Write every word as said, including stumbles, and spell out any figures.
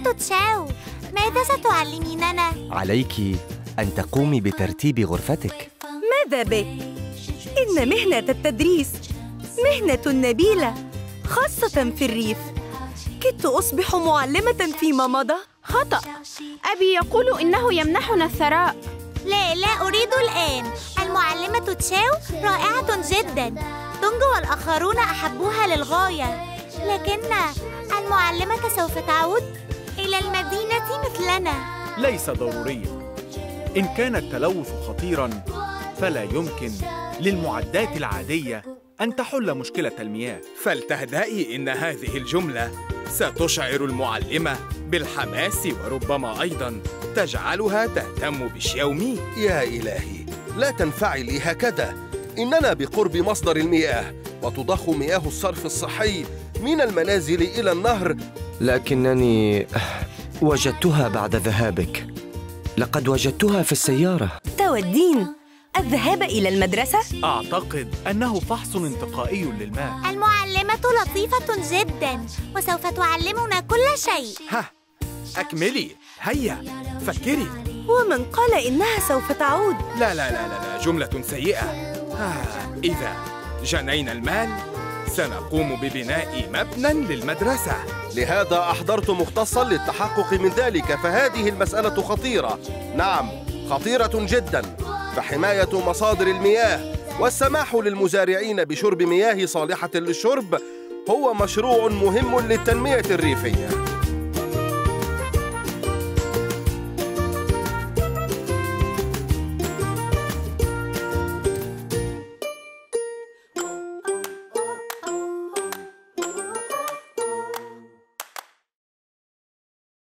معلمة تشاو، ماذا ستعلميننا؟ عليك أن تقومي بترتيب غرفتك. ماذا بك؟ إن مهنة التدريس مهنة نبيلة، خاصة في الريف. كدت أصبح معلمة فيما مضى. خطأ، أبي يقول إنه يمنحنا الثراء. لا لا أريد الآن. المعلمة تشاو رائعة جدا، دونج والآخرون أحبوها للغاية، لكن المعلمة سوف تعود إلى المدينة مثلنا. ليس ضروريا. إن كان التلوث خطيراً فلا يمكن للمعدات العادية أن تحل مشكلة المياه. فلتهدئي، إن هذه الجملة ستشعر المعلمة بالحماس، وربما أيضاً تجعلها تهتم بشياومي. يا إلهي، لا تنفعلي هكذا. إننا بقرب مصدر المياه، وتضخ مياه الصرف الصحي من المنازل إلى النهر. لكنني وجدتها بعد ذهابك. لقد وجدتها في السيارة. تودين الذهاب إلى المدرسة؟ أعتقد أنه فحص انتقائي للماء. المعلمة لطيفة جدا، وسوف تعلمنا كل شيء. ها، أكملي، هيا فكري. ومن قال إنها سوف تعود؟ لا لا لا لا, لا جملة سيئة. آه إذا جنينا المال سنقوم ببناء مبنى للمدرسة. لهذا أحضرت مختصاً للتحقق من ذلك، فهذه المسألة خطيرة. نعم، خطيرة جداً. فحماية مصادر المياه والسماح للمزارعين بشرب مياه صالحة للشرب هو مشروع مهم للتنمية الريفية.